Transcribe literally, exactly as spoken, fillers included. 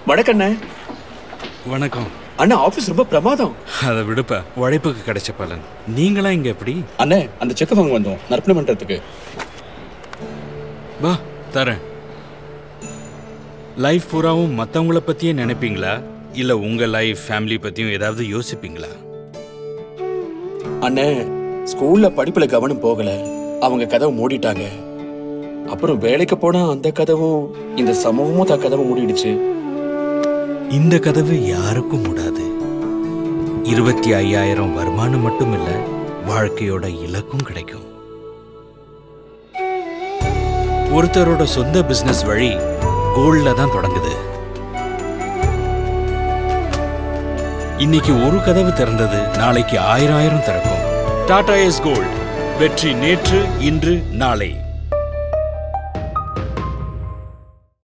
வணக்கண்ணே. வணக்கம் அண்ணா. ஆபீஸ் ரொம்ப பிரமாதம். அதை விடுப்பா, உழைப்புக்கு கிடைச்ச பலன். நீங்களா இங்க எப்படி? அண்ணே, அந்த செக் வாங்க வந்தோம் நற்பணி பண்றதுக்கு. வா தரேன். லைஃப் பூராவும் மற்றவங்கள பற்றியே நினைப்பீங்களா, இல்லை உங்கள் லைஃப் ஃபேமிலி பற்றியும் ஏதாவது யோசிப்பீங்களா? அண்ணே, ஸ்கூல்ல படிப்புல கவனம் போகல, அவங்க கதவை மூடிட்டாங்க. அப்புறம் வேலைக்கு போனா அந்த கதவும் இந்த சமூகமும் த கதவை மூடிடுச்சு. இந்த கதவு யாருக்கும் மூடாது. இருபத்தி ஐயாயிரம் வருமானம் மட்டும் இல்ல, வாழ்க்கையோட இலக்கும் கிடைக்கும். ஒருத்தரோட சொந்த பிசினஸ் வழி கோல்ட்ல தான் தொடங்குது. இன்னைக்கு ஒரு கதவு திறந்தது, நாளைக்கு ஆயிரம் ஆயிரம் திறக்கும். Tata ace gold. வெற்றி நேற்று, இன்று, நாளை.